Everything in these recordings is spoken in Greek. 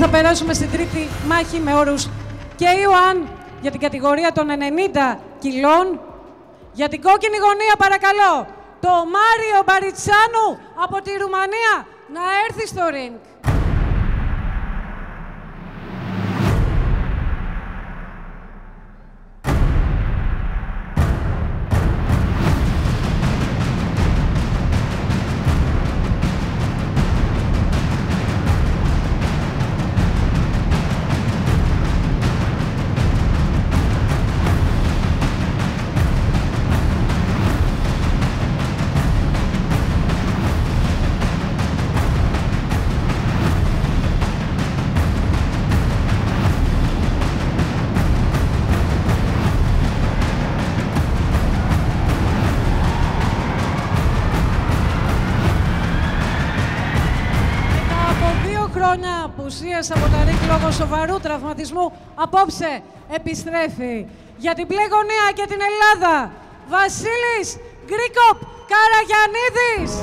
θα περάσουμε στην τρίτη μάχη με όρους K1 για την κατηγορία των 90 κιλών. Για την κόκκινη γωνία παρακαλώ το Μάριο Μπαριτσάνου από τη Ρουμανία να έρθει στο ring. Απουσίας από τα ring λόγω σοβαρού τραυματισμού, απόψε επιστρέφει για την μπλε γωνία και την Ελλάδα Βασίλης Γκρίκοπ Καραγιαννίδης.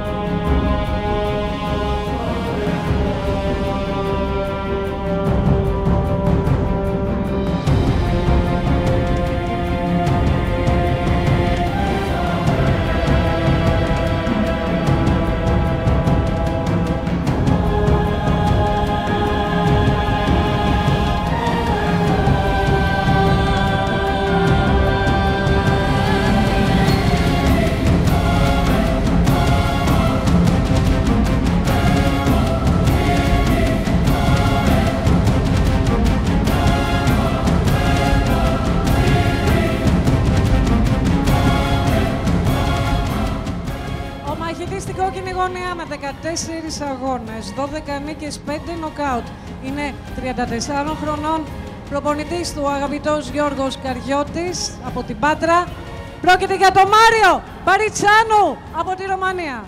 Στην κόκκινη γωνία με 14 αγώνες, 12 νίκες, 5 νοκάουτ. Είναι 34 χρονών, προπονητής του αγαπητός Γιώργος Καριώτης από την Πάτρα. Πρόκειται για τον Μάριο Μπαριτσάνου από τη Ρωμανία.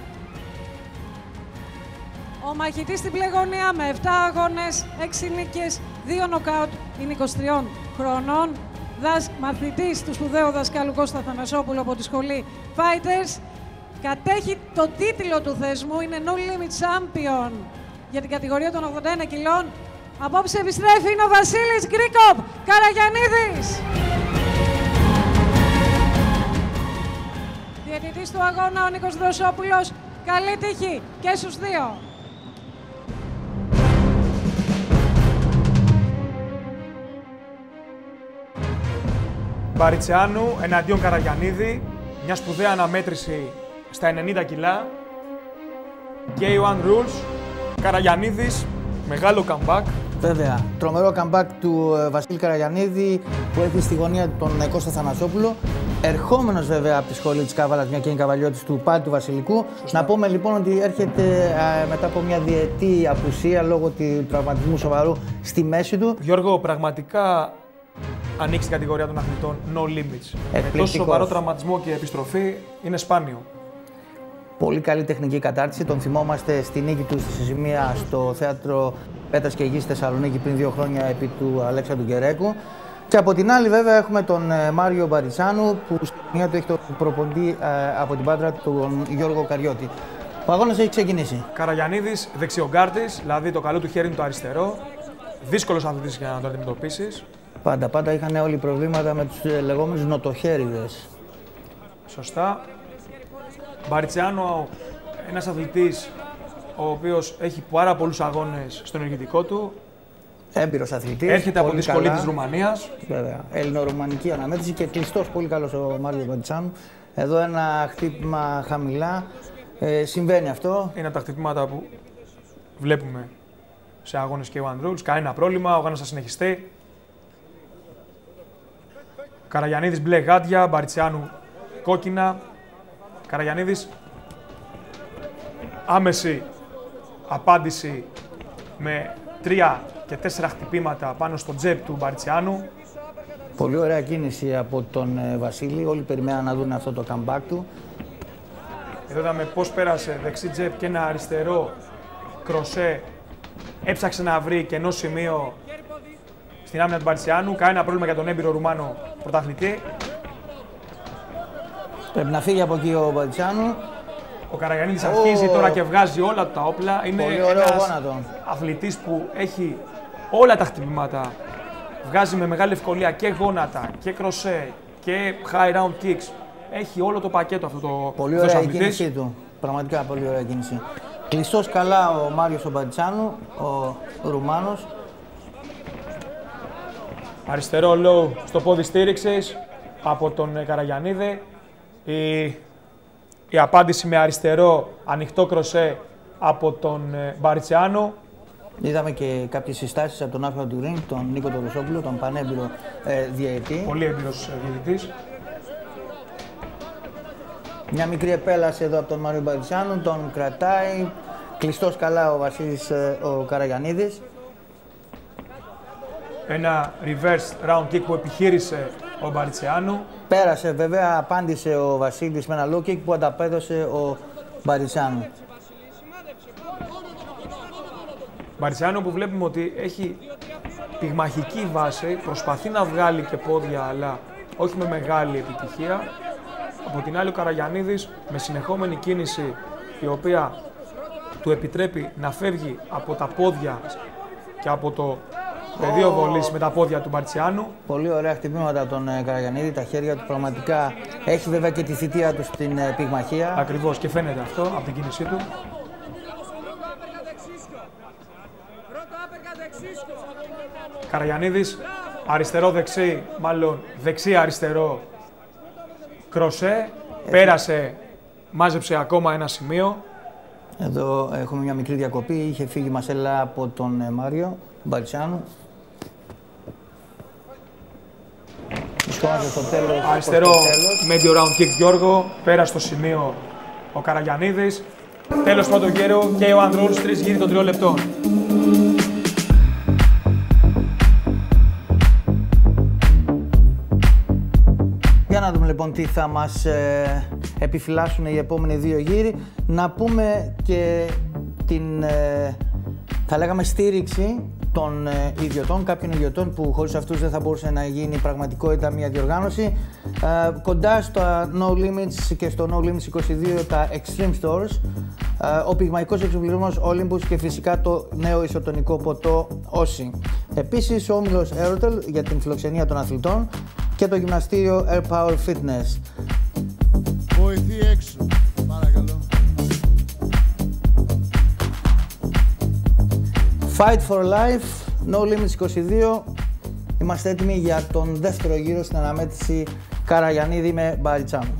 Ο μαχητής στην μπλε γωνία με 7 αγώνες, 6 νίκες, 2 νοκάουτ. Είναι 23 χρονών, μαθητής του σπουδαίου δασκάλου Κώστα Θανασόπουλου από τη σχολή Fighters. Κατέχει τον τίτλο του θεσμού, είναι No Limit Champion για την κατηγορία των 81 κιλών. Απόψε επιστρέφει είναι ο Βασίλης Γκρίκοπ Καραγιαννίδης. Διαιτητής του αγώνα ο Νίκος Δροσόπουλος. Καλή τύχη και στους δύο. Μπαριτσιάνου εναντίον Καραγιαννίδη, μια σπουδαία αναμέτρηση στα 90 κιλά. K1 Rules, Καραγιαννίδης, μεγάλο comeback. Βέβαια, τρομερό comeback του Βασίλη Καραγιαννίδη που έχει στη γωνία τον Κώστα Θανασόπουλο. Ερχόμενος βέβαια από τη σχολή της Κάβαλας, μια και είναι καβαλιώτης του Πάτη του Βασιλικού. Σωστά. Να πούμε λοιπόν ότι έρχεται μετά από μια διετή απουσία λόγω του τραυματισμού σοβαρού στη μέση του. Γιώργο, πραγματικά ανοίξει την κατηγορία των αθλητών No Limits. Με τόσο σοβαρό τραυματισμό και επιστροφή είναι σπάνιο. Πολύ καλή τεχνική κατάρτιση. Τον θυμόμαστε στη νίκη του στη Συζημία στο θέατρο Πέτρας και Γης στη Θεσσαλονίκη πριν 2 χρόνια επί του Αλέξανδρου Γκερέκου. Και από την άλλη, βέβαια, έχουμε τον Μάριο Μπαριτσάνου που στην γωνία του έχει τον προπονητή από την Πάτρα, τον Γιώργο Καριώτη. Ο αγώνας έχει ξεκινήσει. Καραγιαννίδης δεξιογκάρτης, δηλαδή το καλό του χέρι είναι το αριστερό. Δύσκολος αθλητής για να το αντιμετωπίσεις. Πάντα είχαν όλοι προβλήματα με τους λεγόμενους νοτοχέριδες. Σωστά. Μπαριτσιάνου, ένας αθλητής ο οποίος έχει πάρα πολλούς αγώνες στον ενεργητικό του. Έμπειρος αθλητής. Έρχεται από τη σχολή της Ρουμανίας. Βέβαια. Ελληνο-ρουμανική αναμέτρηση και κλειστός πολύ καλός ο Μάριο Μπαριτσάνου. Εδώ ένα χτύπημα χαμηλά. Συμβαίνει αυτό. Είναι από τα χτυπήματα που βλέπουμε σε αγώνες K1 Rules. Κανένα πρόβλημα, ο αγώνας θα συνεχιστεί. Καραγιαννίδης μπλε γάντια, Μπαριτσιάνου κόκκινα. Καραγιαννίδης άμεση απάντηση με 3 και 4 χτυπήματα πάνω στο τζεπ του Μπαριτσιάνου. Πολύ ωραία κίνηση από τον Βασίλη. Όλοι περιμέναν να δουν αυτό το comeback του. Εδώ είδαμε πώς πέρασε δεξί τζεπ και ένα αριστερό κροσέ. Έψαξε να βρει κενό σημείο στην άμυνα του Μπαριτσιάνου. Κανένα πρόβλημα για τον έμπειρο Ρουμάνο πρωταθλητή. Πρέπει να φύγει από εκεί ο Μπαριτσιάνου. Ο Καραγιαννίδης αρχίζει τώρα και βγάζει όλα τα όπλα. Είναι ένας αθλητής που έχει όλα τα χτυπήματα. Βγάζει με μεγάλη ευκολία και γόνατα και κροσέ και high round kicks. Έχει όλο το πακέτο αυτό το πολύ ωραία η κίνησή του. Πραγματικά πολύ ωραία κίνηση. Κλειστός καλά ο Μάριος ο Μπαριτσάνου, ο Ρουμάνος. Αριστερό low στο πόδι στήριξης από τον Καραγιαννίδη. Η απάντηση με αριστερό ανοιχτό κροσέ από τον Μπαριτσιάνο. Είδαμε και κάποιες συστάσεις από τον άρχοντα του ring, τον Νίκο Τωροσόπουλο, τον πανέμπειρο διαιτητή. Πολύ έμπειρος διαιτητής. Μια μικρή επέλαση εδώ από τον Μάριο Μπαριτσιάνο, τον κρατάει. Κλειστός καλά ο Βασίλης ο Καραγιαννίδης. Ένα reverse round kick που επιχείρησε ο Μπαριτσιάνο. Πέρασε βέβαια, απάντησε ο Βασίλης με ένα low kick που ανταπέδωσε ο Μπαριτσιάνο. Μπαριτσιάνο που βλέπουμε ότι έχει πυγμαχική βάση, προσπαθεί να βγάλει και πόδια αλλά όχι με μεγάλη επιτυχία. Από την άλλη ο Καραγιαννίδης με συνεχόμενη κίνηση η οποία του επιτρέπει να φεύγει από τα πόδια και από το πεδίο βολής με τα πόδια του Μπαριτσιάνου. Πολύ ωραία χτυπήματα από τον Καραγιαννίδη, τα χέρια του πραγματικά. Έχει βέβαια και τη θητεία του στην πυγμαχία. Ακριβώς και φαίνεται αυτό από την κίνησή του. Καραγιαννίδης αριστερό-δεξί, μάλλον δεξί-αριστερό κροσέ. Πέρασε, μάζεψε ακόμα ένα σημείο. Εδώ έχουμε μια μικρή διακοπή. Είχε φύγει η μασέλα από τον Μάριο Μπαριτσιάνου. Στο τέλος, αριστερό medio round kick Γιώργο. Πέρασε στο σημείο ο Καραγιαννίδης. Τέλος πρώτο γύρο και ο Ανδρούλης 3 γύρι των 3 λεπτών. Για να δούμε λοιπόν τι θα μας επιφυλάσσουν οι επόμενοι 2 γύροι. Να πούμε και την, θα λέγαμε, στήριξη των ιδιωτών, κάποιων ιδιωτών που χωρίς αυτούς δεν θα μπορούσε να γίνει πραγματικότητα μια διοργάνωση. Κοντά στο No Limits και στο No Limits 22 τα Extreme Stores, ο πυγμαϊκός εξοπλισμός Olympus και φυσικά το νέο ισοτονικό ποτό Όσι. Επίσης ο όμιλος Aerotel για την φιλοξενία των αθλητών και το γυμναστήριο Air Power Fitness. Βοηθεί έξω, παρακαλώ. Fight for Life, No Limits 22. Είμαστε έτοιμοι για τον δεύτερο γύρο στην αναμέτρηση Καραγιαννίδη με Μπαριτσάνο.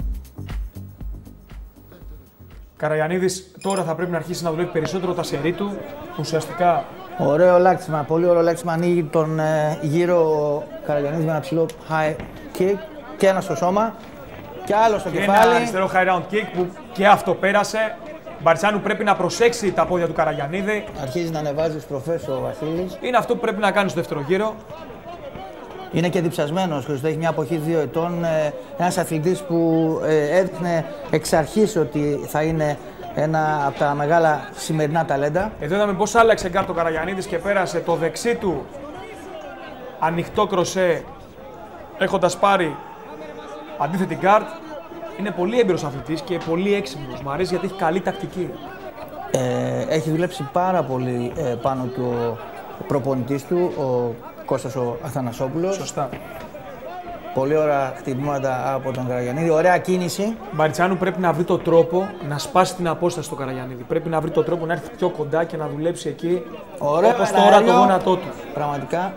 Καραγιαννίδης τώρα θα πρέπει να αρχίσει να δουλεύει περισσότερο τα σερί του. Ουσιαστικά. Ωραίο λάκτισμα, πολύ ωραίο λάκτισμα. Ανοίγει τον γύρο ο Καραγιαννίδης με ένα ψηλό high kick και ένα στο σώμα και άλλο στο κεφάλι. Ένα αριστερό high round kick που και αυτό πέρασε. Μπαριτσάνου πρέπει να προσέξει τα πόδια του Καραγιαννίδη. Αρχίζει να ανεβάζει στροφές ο Βασίλης. Είναι αυτό που πρέπει να κάνει στο δεύτερο γύρο. Είναι και διψασμένος, έχει μια αποχή 2 ετών. Ένας αθλητής που έδειχνε εξ αρχής ότι θα είναι ένα από τα μεγάλα σημερινά ταλέντα. Εδώ είδαμε πώς άλλαξε γκάρτ ο Καραγιαννίδης και πέρασε το δεξί του ανοιχτό κροσέ έχοντας πάρει αντίθετη γκάρτ. Είναι πολύ έμπειρος αθλητής και πολύ έξυπνος. Μου αρέσει γιατί έχει καλή τακτική. Έχει δουλέψει πάρα πολύ πάνω του ο προπονητής του, ο Κώστας ο Αθανασόπουλος. Σωστά. Πολύ ωραία χτυπήματα από τον Καραγιαννίδη, ωραία κίνηση. Μπαριτσάνου πρέπει να βρει τον τρόπο να σπάσει την απόσταση στο Καραγιαννίδη. Πρέπει να βρει τον τρόπο να έρθει πιο κοντά και να δουλέψει εκεί. Όπως τώρα το γόνατό του. Πραγματικά.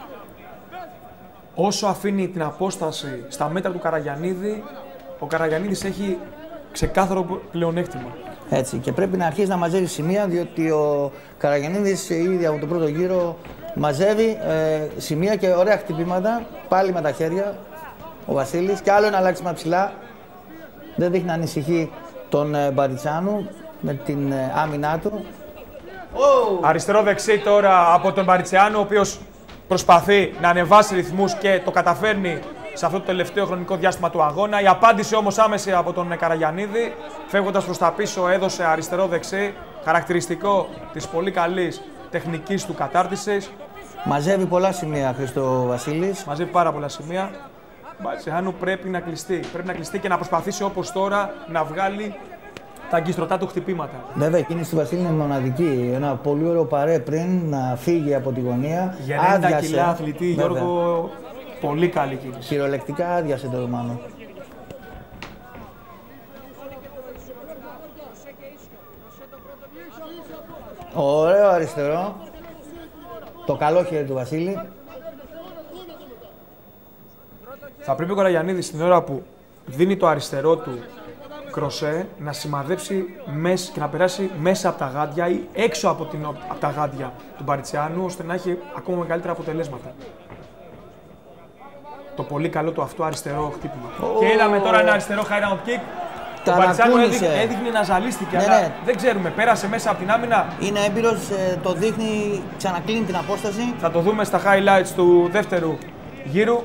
Όσο αφήνει την απόσταση στα μέτρα του Καραγιαννίδη, ο Καραγιαννίδης έχει ξεκάθαρο πλεονέκτημα. Έτσι, και πρέπει να αρχίσει να μαζεύει σημεία, διότι ο Καραγιαννίδης ήδη από τον πρώτο γύρο μαζεύει σημεία και ωραία χτυπήματα, πάλι με τα χέρια, ο Βασίλης. Και άλλο ένα αλλάξιμα ψηλά, δεν δείχνει να ανησυχεί τον Μπαριτσάνου με την άμυνά του. Αριστερό-δεξί τώρα από τον Μπαριτσιάνο, ο οποίος προσπαθεί να ανεβάσει ρυθμούς και το καταφέρνει σε αυτό το τελευταίο χρονικό διάστημα του αγώνα. Η απάντηση όμως άμεση από τον Καραγιαννίδη, φεύγοντας προς τα πίσω, έδωσε αριστερό-δεξί, χαρακτηριστικό της πολύ καλής τεχνικής του κατάρτισης. Μαζεύει πολλά σημεία, Χρήστο Βασίλης. Μαζεύει πάρα πολλά σημεία. Μπαριτσιάνου πρέπει να κλειστεί. Πρέπει να κλειστεί και να προσπαθήσει όπως τώρα να βγάλει τα αγκιστρωτά του χτυπήματα. Βέβαια, η κίνηση του Βασίλη είναι μοναδική. Ένα πολύ ωραίο παρέ πριν να φύγει από τη γωνία. Για 90 κιλά αθλητή, Γιώργο, πολύ καλή κίνηση. Κυριολεκτικά άδειασε το Ρουμάνο. Ωραίο αριστερό. Το καλό χέρι του Βασίλη. Θα πρέπει ο Καραγιαννίδης την ώρα που δίνει το αριστερό του κροσέ να σημαδέψει μέσα και να περάσει μέσα από τα γάντια ή έξω από τα γάντια του Μπαριτσιάνου, ώστε να έχει ακόμα μεγαλύτερα αποτελέσματα. Το πολύ καλό του αυτό αριστερό χτύπημα. Και είδαμε τώρα ένα αριστερό high round kick. Ο Μπαριτσιάνου έδειχνε να ζαλίστηκε, αλλά δεν ξέρουμε, πέρασε μέσα από την άμυνα. Είναι έμπειρος, το δείχνει, ξανακλίνει την απόσταση. Θα το δούμε στα highlights του δεύτερου γύρου.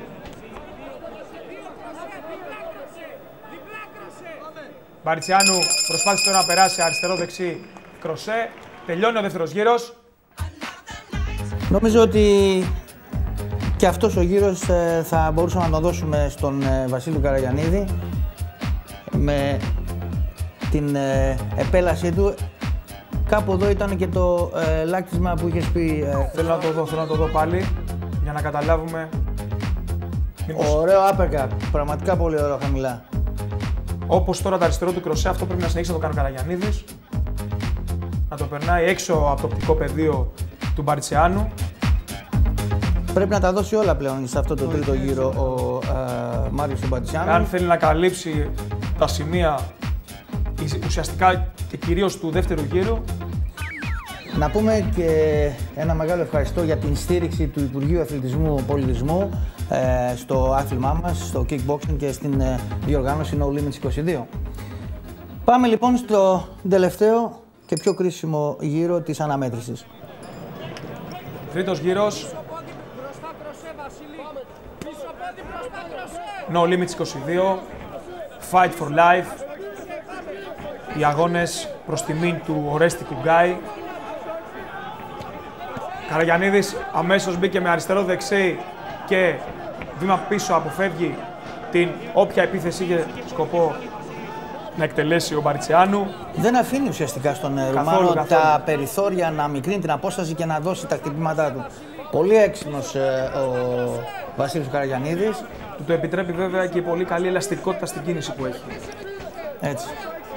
Μπαριτσιάνου προσπάθησε τώρα να περάσει αριστερό-δεξί κροσέ. Τελειώνει ο δεύτερος γύρος. Νομίζω ότι και αυτός ο γύρος θα μπορούσαμε να τον δώσουμε στον Βασίλη Καραγιαννίδη με την επέλασή του. Κάπου εδώ ήταν και το λάκτισμα που είχες πει. Θέλω να το δω πάλι για να καταλάβουμε. Ωραίο uppercut, πραγματικά πολύ ωραίο χαμηλά. Όπως τώρα το αριστερό του κροσέ, αυτό πρέπει να συνεχίσει να το κάνει ο Καραγιαννίδης. Να το περνάει έξω από το οπτικό πεδίο του Μπαριτσιάνου. Πρέπει να τα δώσει όλα πλέον σε αυτό το τρίτο γύρο ο Μάριος του Μπαριτσιάνου. Αν θέλει να καλύψει τα σημεία ουσιαστικά και κυρίως του δεύτερου γύρου. Να πούμε και ένα μεγάλο ευχαριστώ για την στήριξη του Υπουργείου Αθλητισμού Πολιτισμού στο άθλημά μας, στο kickboxing και στην διοργάνωση No Limits 22. Πάμε λοιπόν στο τελευταίο και πιο κρίσιμο γύρο της αναμέτρησης. Τρίτος γύρος. No Limits 22. Fight for life. Οι αγώνες προς τιμήν του Ορέστη Κουγκάη. Καραγιαννίδης αμέσως μπήκε με αριστερό δεξί και βήμα πίσω αποφεύγει την όποια επίθεση είχε σκοπό να εκτελέσει ο Μπαριτσιάνου. Δεν αφήνει ουσιαστικά στον Ρουμάνο τα περιθώρια να μικρύνει την απόσταση και να δώσει τα χτυπήματά του. Πολύ έξυπνος ο Βασίλης Καραγιαννίδης. Του το επιτρέπει βέβαια και η πολύ καλή ελαστικότητα στην κίνηση που έχει. Έτσι.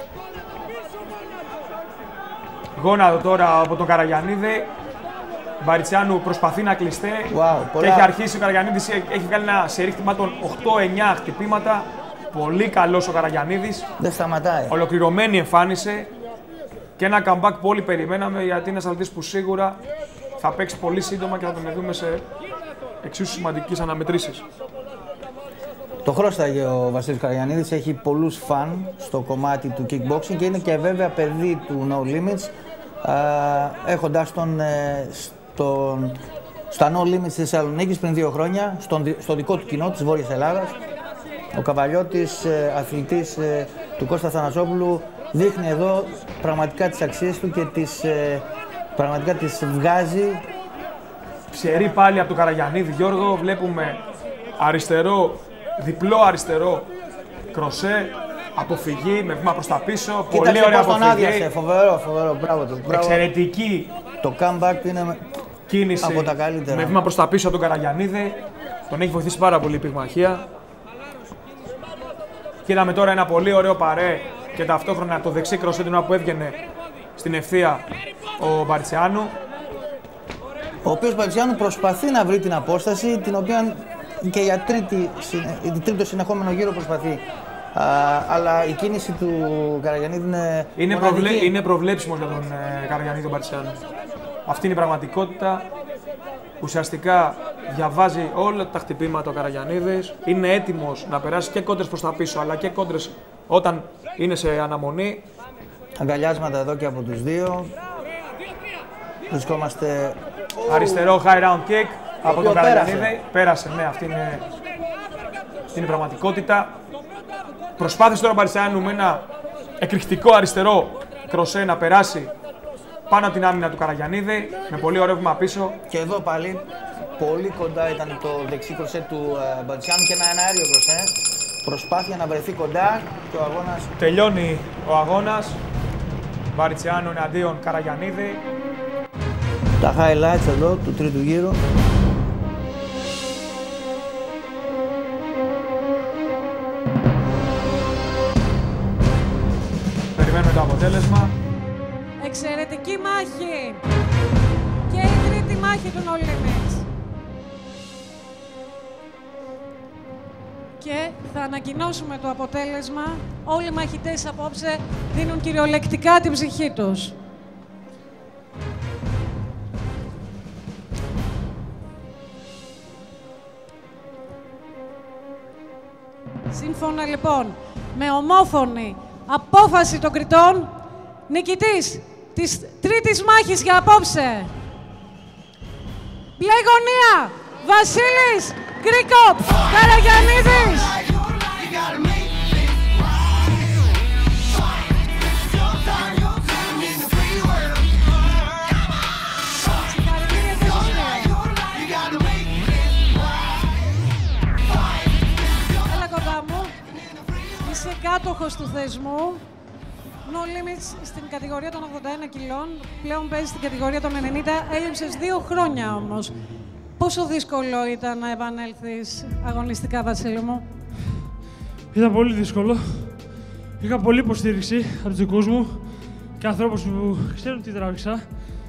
Γόνατο τώρα από τον Καραγιαννίδη. Μπαριτσιάνου προσπαθεί να κλειστεί και έχει αρχίσει ο Καραγιαννίδης, έχει κάνει ένα σερί χτυπημάτων 8-9 χτυπήματα. Πολύ καλός ο Καραγιαννίδης. Δεν σταματάει. Ολοκληρωμένη εμφάνιση και ένα comeback που όλοι περιμέναμε, γιατί είναι ένας αθλητής που σίγουρα θα παίξει πολύ σύντομα και θα τον δούμε σε εξίσου σημαντικές αναμετρήσεις. Το χρώσταγε ο Βασίλης Καραγιαννίδης, έχει πολλούς φαν στο κομμάτι του kickboxing και είναι και βέβαια παιδί του No Limits, έχοντας τον στα No Limits της Θεσσαλονίκης πριν 2 χρόνια, στο δικό του κοινό της Βόρειας Ελλάδας. Ο Καβαλιώτης, αθλητής του Κώστα Θανασόπουλου, δείχνει εδώ πραγματικά τις αξίες του και πραγματικά τις βγάζει. Ψερί πάλι από τον Καραγιαννίδη, Γιώργο, βλέπουμε αριστερό, διπλό αριστερό κροσέ, αποφυγή με βήμα προς τα πίσω, πολύ ωραία αποφυγή. Άδειασε, φοβερό, μπράβο του. Εξαιρετική το comeback του είναι κίνηση από τα καλύτερα. Με βήμα προς τα πίσω από τον Καραγιαννίδη, τον έχει βοηθήσει πάρα πολύ η πυγμαχία. Και είδαμε τώρα ένα πολύ ωραίο παρέ και ταυτόχρονα το δεξί κροσέ του που έβγαινε στην ευθεία ο Μπαριτσιάνου. Ο οποίος Μπαριτσιάνου προσπαθεί να βρει την απόσταση, την οποία και για τρίτο συνεχόμενο γύρο προσπαθεί. Αλλά η κίνηση του Καραγιαννίδη είναι προβλέψιμο για τον Καραγιαννίδη τον Μπαριτσιάνου. Αυτή είναι η πραγματικότητα. Ουσιαστικά διαβάζει όλα τα χτυπήματα ο Καραγιαννίδης. Είναι έτοιμος να περάσει και κόντρες προς τα πίσω, αλλά και κόντρες όταν είναι σε αναμονή. Αγκαλιάσματα εδώ και από τους δύο. Βρισκόμαστε... Αριστερό high round kick από τον Καραγιαννίδη. Πέρασε, ναι, αυτή είναι η πραγματικότητα. Προσπάθησε τώρα ο Μπαριτσιάνου με ένα εκρηκτικό αριστερό κροσέ να περάσει πάνω από την άμυνα του Καραγιαννίδη, με πολύ ωραίο βήμα πίσω. Και εδώ πάλι πολύ κοντά ήταν το δεξί κροσέ του Μπαριτσιάνου και ένα αέριο κροσέ. Προσπάθεια να βρεθεί κοντά και ο αγώνας... Τελειώνει ο αγώνας. Μπαριτσιάνου εναντίον Καραγιαννίδη. Τα highlights εδώ του τρίτου γύρου. Περιμένουμε το αποτέλεσμα. Εξαιρετική μάχη. Και η τρίτη μάχη του No Limits. Και θα ανακοινώσουμε το αποτέλεσμα. Όλοι οι μαχητές απόψε δίνουν κυριολεκτικά την ψυχή τους. Σύμφωνα λοιπόν με ομόφωνη απόφαση των κριτών, νικητής της τρίτης μάχης για απόψε. Μπλε γωνία, Βασίλης Γκρίκοπ Καραγιαννίδης. Έλα κοντά μου. Είσαι κάτοχος του θεσμού. No Limits στην κατηγορία των 81 κιλών, πλέον παίζει στην κατηγορία των 90, έλειψες 2 χρόνια όμως. Πόσο δύσκολο ήταν να επανέλθεις αγωνιστικά, Βασίλη μου? Ήταν πολύ δύσκολο. Είχα πολλή υποστήριξη από τους δικούς μου και ανθρώπους που ξέρουν τι τράβηξα.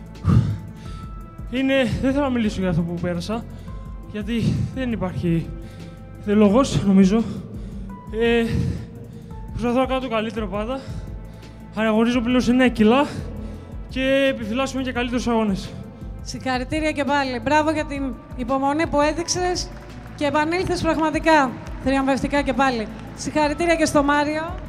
Δεν θέλω να μιλήσω για αυτό που πέρασα, γιατί δεν υπάρχει λόγος, νομίζω. Προσπαθώ να κάνω το καλύτερο πάντα. Αναγωνίζω πλέον σε 9 κιλά και επιφυλάσσουμε και καλύτερους αγώνες. Συγχαρητήρια και πάλι. Μπράβο για την υπομονή που έδειξες και επανήλθες πραγματικά θριαμβευτικά και πάλι. Συγχαρητήρια και στο Μάριο.